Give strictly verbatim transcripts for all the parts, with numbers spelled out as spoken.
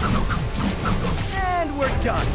And we're done.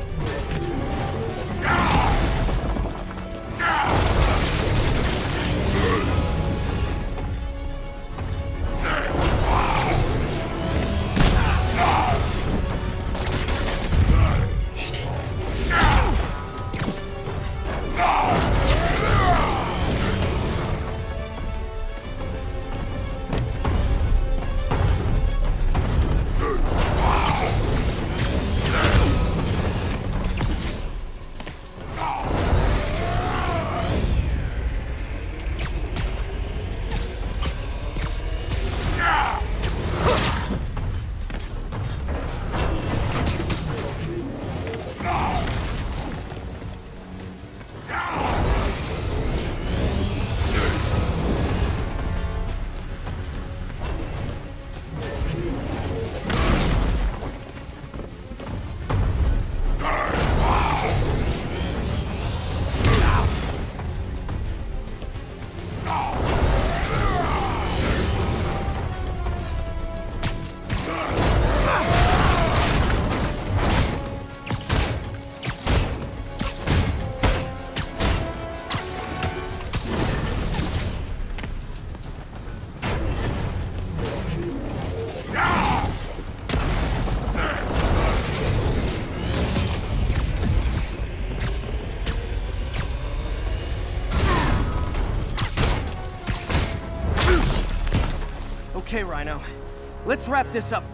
Okay, Rhino. Let's wrap this up.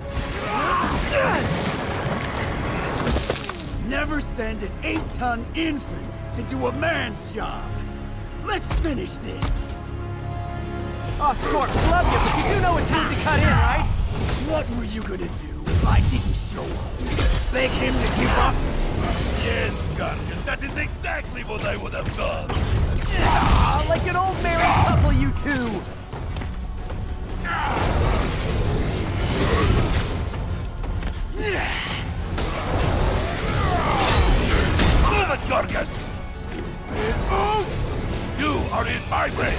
Never send an eight-ton infant to do a man's job. Let's finish this. Oh, Scorp, love you, but you do know it's time to cut in, right? What were you gonna do if I didn't show up? Beg him to give up? Yes, Guardian, that is exactly what I would have done. Ah, like an old married couple, you two. Move it, Guardian! Move! You are in my way!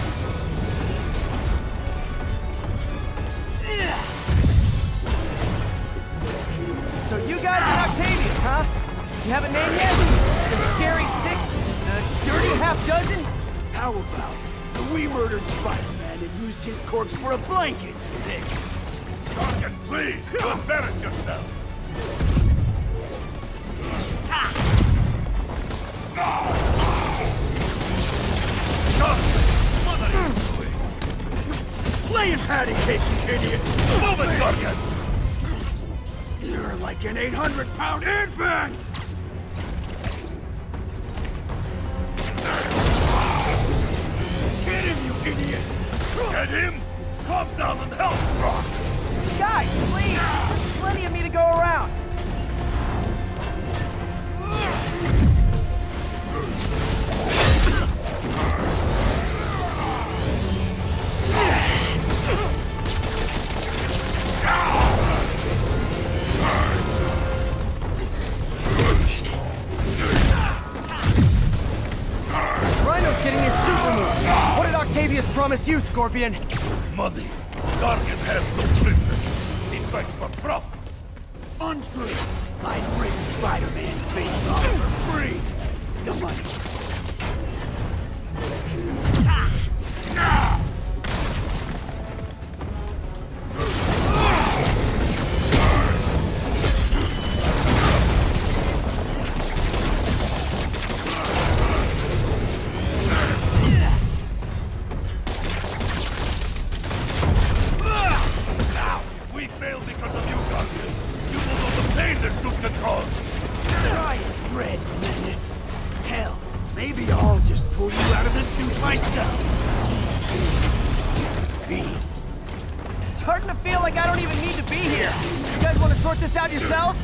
So you guys are Octavius, huh? You have a name yet? The Scary Six? The Dirty Half Dozen? How about we murdered Spider-Man and used his corpse for a blanket stick? Guardian, please, embarrass yourself! What are you doing? Playing patty cake, you idiot! Move it, Guardian! You're like an eight hundred pound infant! Get him, you idiot! Get him! Calm down and help, Rock! Guys, please! There's plenty of me to go around. Rhino's getting his super move. What did Octavius promise you, Scorpion? Money. Guardian has no business. He fights for profit. Untrue. I'd rip Spider-Man's face off for free. The money. We failed because of you, Guardian. You will know the pain this suit can cause. Try it, Red Menace. Hell, maybe I'll just pull you out of the suit myself. Be. Starting to feel like I don't even need to be here. You guys want to sort this out yourselves?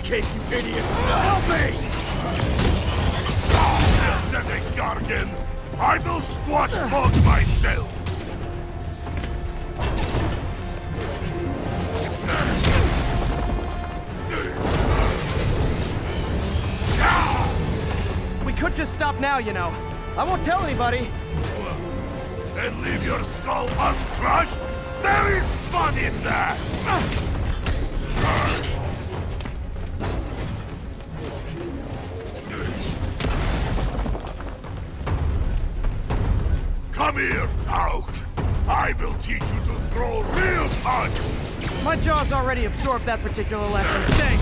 case, you idiot! Help me! Pathetic Gargan! I will squash both myself! We could just stop now, you know. I won't tell anybody. Then leave your skull uncrushed? There is fun in that! Come here, Ouch! I will teach you to throw real punch! My jaw's already absorbed that particular lesson. Thanks.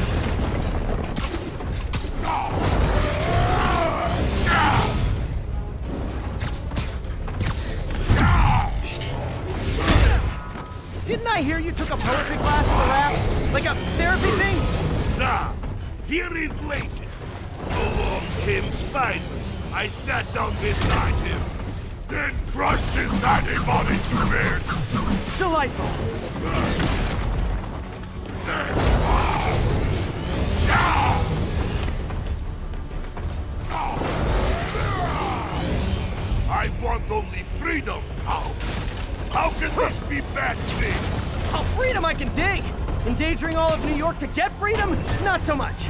Didn't I hear you took a poetry class for rap? Like a therapy thing? Nah, here is latest. Along came Spider. I sat down beside him, then crushed his natty body to bits. Delightful. I want only freedom, How? How can this be bad thing? Oh, freedom I can dig! Endangering all of New York to get freedom? Not so much.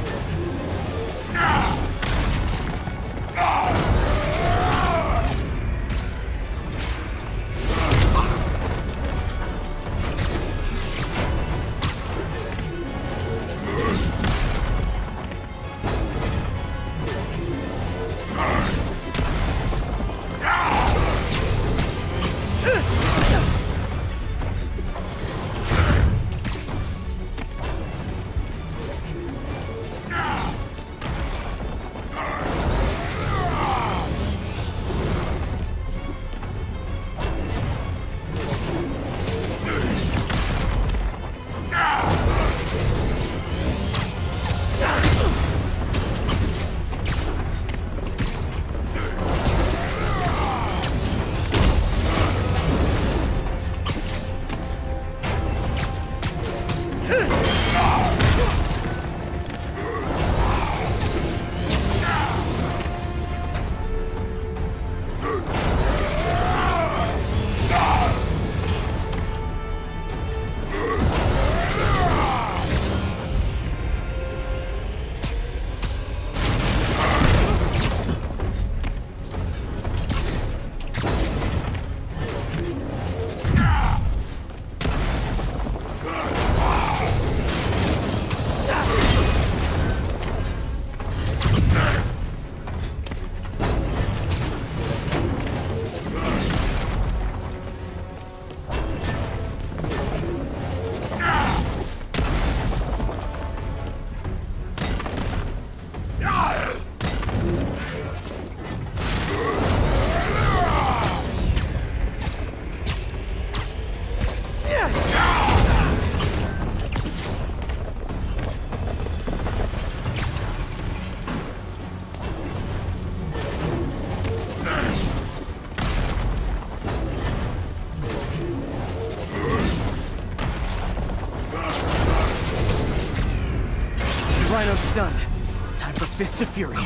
Rhino's stunned. Time for Fists of Fury.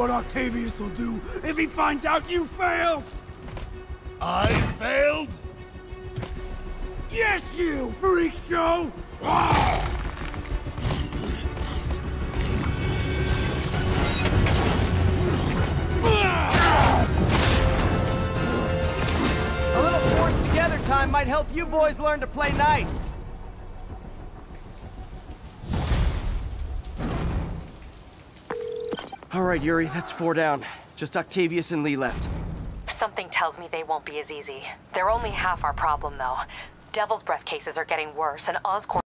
what Octavius will do if he finds out you failed? I failed? Yes, you, freak show! Ah! A little forced together time might help you boys learn to play nice. All right, Yuri, that's four down. Just Octavius and Lee left. Something tells me they won't be as easy. They're only half our problem, though. Devil's Breath cases are getting worse, and Oscorp